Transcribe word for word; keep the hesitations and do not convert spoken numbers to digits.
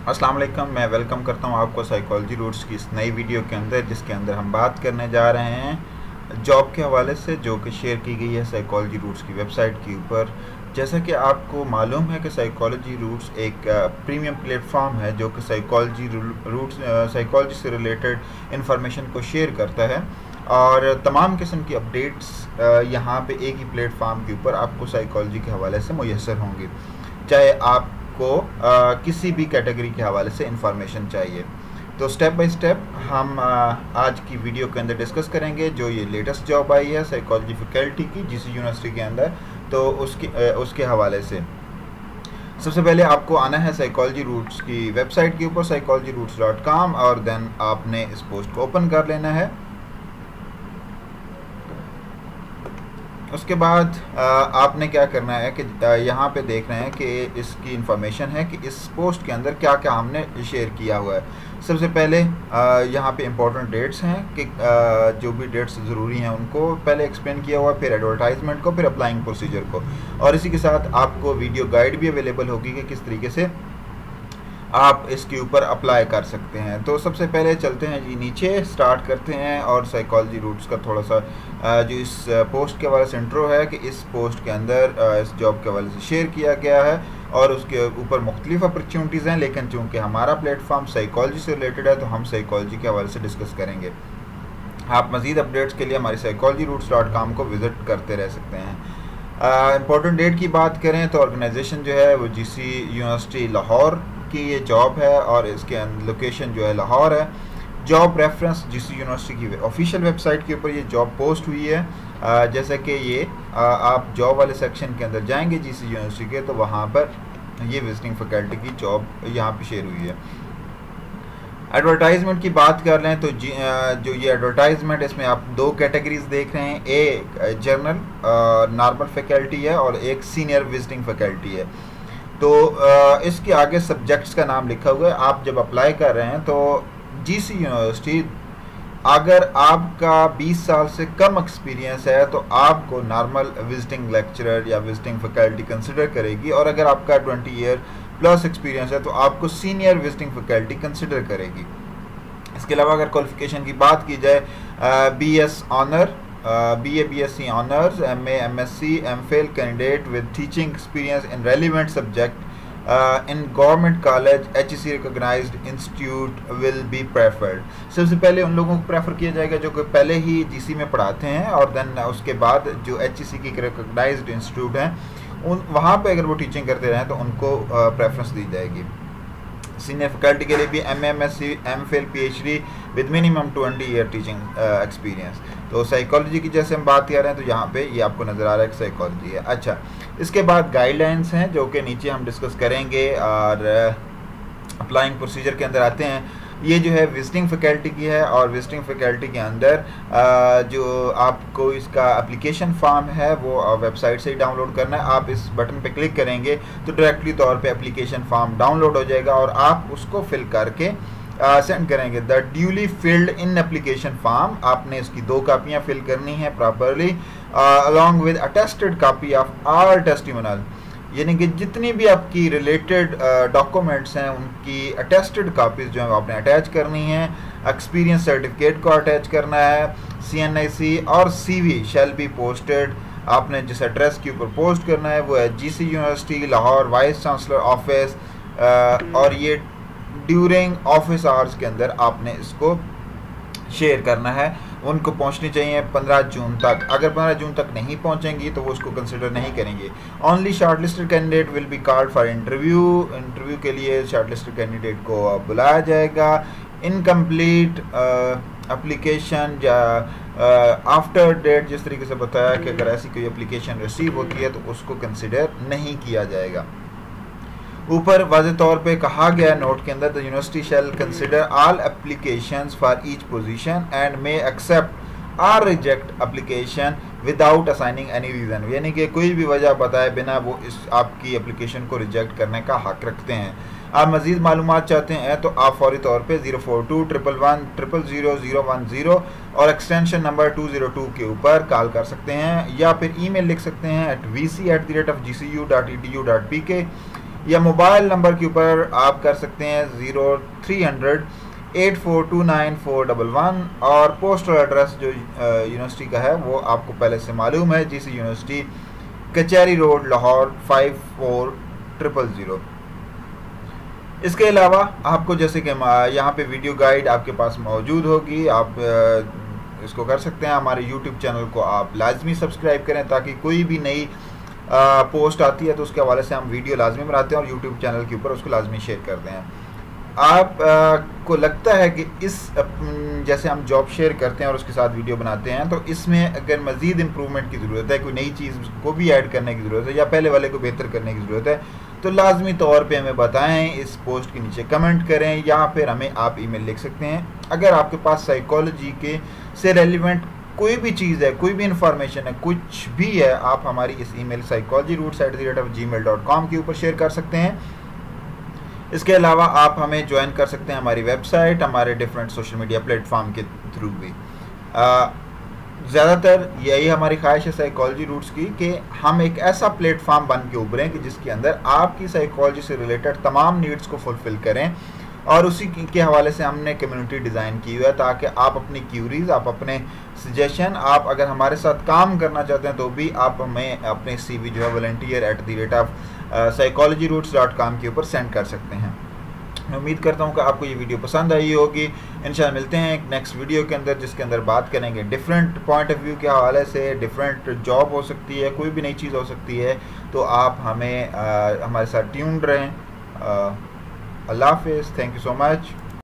अस्सलाम वालेकुम। मैं वेलकम करता हूं आपको साइकोलॉजी रूट्स की इस नई वीडियो के अंदर, जिसके अंदर हम बात करने जा रहे हैं जॉब के हवाले से, जो कि शेयर की गई है साइकोलॉजी रूट्स की वेबसाइट के ऊपर। जैसा कि आपको मालूम है कि साइकोलॉजी रूट्स एक प्रीमियम प्लेटफॉर्म है जो कि साइकोलॉजी रूट्स साइकोलॉजी से रिलेटेड इंफॉर्मेशन को शेयर करता है, और तमाम किस्म की अपडेट्स यहाँ पे एक ही प्लेटफॉर्म के ऊपर आपको साइकोलॉजी के हवाले से मुयस्सर होंगी, चाहे आप को आ, किसी भी कैटेगरी के हवाले से इंफॉर्मेशन चाहिए। तो स्टेप बाय स्टेप हम आ, आज की वीडियो के अंदर डिस्कस करेंगे जो ये लेटेस्ट जॉब आई है साइकोलॉजी फैकल्टी की जीसी यूनिवर्सिटी के अंदर, तो उसके आ, उसके हवाले से सबसे पहले आपको आना है साइकोलॉजी रूट्स की वेबसाइट के ऊपर साइकोलॉजी रूट्स डॉट कॉम, और देन आपने इस पोस्ट को ओपन कर लेना है। उसके बाद आ, आपने क्या करना है कि यहाँ पे देख रहे हैं कि इसकी इंफॉर्मेशन है कि इस पोस्ट के अंदर क्या क्या हमने शेयर किया हुआ है। सबसे पहले आ, यहाँ पे इम्पोर्टेंट डेट्स हैं कि आ, जो भी डेट्स ज़रूरी हैं उनको पहले एक्सप्लेन किया हुआ है, फिर एडवर्टाइजमेंट को, फिर अप्लाइंग प्रोसीजर को, और इसी के साथ आपको वीडियो गाइड भी अवेलेबल होगी कि किस तरीके से आप इसके ऊपर अप्लाई कर सकते हैं। तो सबसे पहले चलते हैं जी नीचे, स्टार्ट करते हैं, और साइकोलॉजी रूट्स का थोड़ा सा जो इस पोस्ट के हवाले से इंट्रो है कि इस पोस्ट के अंदर इस जॉब के हवाले से शेयर किया गया है, और उसके ऊपर मुख्तलिफ अपॉर्चुनिटीज़ हैं, लेकिन चूँकि हमारा प्लेटफॉर्म साइकोलॉजी से रिलेटेड है तो हम साइकोलॉजी के हवाले से डिस्कस करेंगे। आप मज़ीद अपडेट्स के लिए हमारी साइकोलॉजी रूट्स डॉट कॉम को विज़िट करते रह सकते हैं। इम्पोर्टेंट डेट की बात करें तो ऑर्गेनाइजेशन जो है वो जीसी यूनिवर्सिटी लाहौर की ये जॉब है, और इसके लोकेशन जो है लाहौर है। जॉब रेफरेंस जीसी यूनिवर्सिटी की ऑफिशियल वेबसाइट के ऊपर ये जॉब पोस्ट हुई है। आ, जैसे कि ये आ, आप जॉब वाले सेक्शन के अंदर जाएंगे जीसी यूनिवर्सिटी के, तो वहाँ पर ये विजिटिंग फैकल्टी की जॉब यहाँ पे शेयर हुई है। एडवर्टाइजमेंट की बात कर लें तो जी, आ, जो ये एडवर्टाइजमेंट, इसमें आप दो कैटेगरीज देख रहे हैं, एक जनरल नॉर्मल फैकल्टी है और एक सीनियर विजिटिंग फैकल्टी है। तो आ, इसके आगे सब्जेक्ट्स का नाम लिखा हुआ है। आप जब अप्लाई कर रहे हैं तो जीसी यूनिवर्सिटी, अगर आपका बीस साल से कम एक्सपीरियंस है तो आपको नॉर्मल विजिटिंग लेक्चरर या विजिटिंग फैकल्टी कंसिडर करेगी, और अगर आपका ट्वेंटी ईयर प्लस एक्सपीरियंस है तो आपको सीनियर विजिटिंग फैकल्टी कंसिडर करेगी। इसके अलावा अगर क्वालिफिकेशन की बात की जाए, B S honour, B A B S C honours, M A M S C M phil candidate with teaching experience in relevant subject in government college H E C recognised institute will be preferred. सबसे पहले उन लोगों को prefer किया जाएगा जो कि पहले ही जीसी में पढ़ाते हैं, और देन उसके बाद जो एच ई सी की रिकॉग्नाइज्ड इंस्टीट्यूट हैं उन वहाँ पे अगर वो टीचिंग करते रहें तो उनको प्रेफरेंस दी जाएगी। सीनियर फैकल्टी के लिए भी M M S C M phil P H D with minimum twenty year teaching experience. तो साइकोलॉजी की जैसे हम बात कर रहे हैं तो यहाँ पे ये आपको नज़र आ रहा है कि साइकोलॉजी है। अच्छा, इसके बाद गाइडलाइंस हैं जो कि नीचे हम डिस्कस करेंगे, और अप्लाइंग uh, प्रोसीजर के अंदर आते हैं। ये जो है विजिटिंग फैकल्टी की है, और विजिटिंग फैकल्टी के अंदर आ, जो आपको इसका एप्लीकेशन फॉर्म है वो वेबसाइट से ही डाउनलोड करना है। आप इस बटन पे क्लिक करेंगे तो डायरेक्टली तौर पे एप्लीकेशन फॉर्म डाउनलोड हो जाएगा, और आप उसको फिल करके सेंड करेंगे। The duly filled in application form, आपने इसकी दो कापियाँ फिल करनी है properly, along with attested copy of all testimonial, यानी कि जितनी भी आपकी रिलेटेड डॉक्यूमेंट्स uh, हैं उनकी अटेस्टेड कापीज़ जो है आपने अटैच करनी है। एक्सपीरियंस सर्टिफिकेट को अटैच करना है। सी एन आई सी और C V shall be posted, आपने जिस एड्रेस के ऊपर पोस्ट करना है वो है GC university Lahore vice chancellor office, और ये ड्यूरिंग ऑफिस आवर्स के अंदर आपने इसको शेयर करना है। उनको पहुंचनी चाहिए पंद्रह जून तक। अगर पंद्रह जून तक नहीं पहुंचेंगी तो वो उसको कंसिडर नहीं करेंगे। Only shortlisted candidate will be called for interview, interview के लिए शॉर्टलिस्टेड कैंडिडेट को बुलाया जाएगा। इनकम्प्लीट एप्लीकेशन या आफ्टर डेट, जिस तरीके से बताया कि अगर ऐसी कोई एप्लीकेशन रिसीव होती है तो उसको कंसिडर नहीं किया जाएगा। ऊपर वाज़ेह तौर पे कहा गया नोट के अंदर, the university shall consider all applications for each position and may accept और reject application without assigning any reason, यानी कि कोई भी वजह बताए बिना वो इस आपकी एप्लीकेशन को रिजेक्ट करने का हक रखते हैं। आप मज़ीद मालूमात चाहते हैं तो आप फौरी तौर पे zero four two triple one triple zero zero one zero और extension number two zero two के ऊपर कॉल कर सकते हैं, या फिर ईमेल लिख सकते हैं at V C at the rate of G C U dot E D U dot P K, या मोबाइल नंबर के ऊपर आप कर सकते हैं zero three hundred eight four two nine four double one. और पोस्टल एड्रेस जो university का है वो आपको पहले से मालूम है, जिस university Kachehri road Lahore five four triple zero. इसके अलावा आपको जैसे कि यहाँ पे वीडियो गाइड आपके पास मौजूद होगी, आप इसको कर सकते हैं। हमारे यूट्यूब चैनल को आप लाजमी सब्सक्राइब करें ताकि कोई भी नई पोस्ट आती है तो उसके हवाले से हम वीडियो लाजमी बनाते हैं और यूट्यूब चैनल के ऊपर उसको लाजमी शेयर करते हैं। आप आ, को लगता है कि इस जैसे हम जॉब शेयर करते हैं और उसके साथ वीडियो बनाते हैं तो इसमें अगर मज़ीद इम्प्रूवमेंट की ज़रूरत है, कोई नई चीज़ को भी ऐड करने की ज़रूरत है या पहले वाले को बेहतर करने की ज़रूरत है, तो लाजमी तौर पे हमें बताएं, इस पोस्ट के नीचे कमेंट करें या फिर हमें आप ईमेल लिख सकते हैं। अगर आपके पास साइकोलॉजी के से रेलिवेंट कोई भी चीज़ है, कोई भी इंफॉर्मेशन है, कुछ भी है, आप हमारी इस email psychology roots at the rate of Gmail dot com के ऊपर शेयर कर सकते हैं। इसके अलावा आप हमें ज्वाइन कर सकते हैं हमारी वेबसाइट, हमारे डिफरेंट सोशल मीडिया प्लेटफॉर्म के थ्रू भी। ज़्यादातर यही हमारी ख्वाहिश है साइकोलॉजी रूट्स की कि हम एक ऐसा प्लेटफॉर्म बन के उभरें कि जिसके अंदर आपकी साइकोलॉजी से रिलेटेड तमाम नीड्स को फुलफ़िल करें, और उसी के हवाले से हमने कम्युनिटी डिज़ाइन की हुई है ताकि आप अपनी क्यूरीज, आप अपने सजेशन, आप अगर हमारे साथ काम करना चाहते हैं तो भी आप हमें अपने सीवी जो है volunteer at the rate of psychology roots dot com के ऊपर सेंड कर सकते हैं। मैं उम्मीद करता हूँ कि आपको ये वीडियो पसंद आई होगी। इंशाल्लाह मिलते हैं एक नेक्स्ट वीडियो के अंदर जिसके अंदर बात करेंगे डिफरेंट पॉइंट ऑफ व्यू के हवाले से, डिफरेंट जॉब हो सकती है, कोई भी नई चीज़ हो सकती है, तो आप हमें आ, हमारे साथ ट्यून्ड रहें। अल्लाह हाफिज़, थैंक यू सो मच।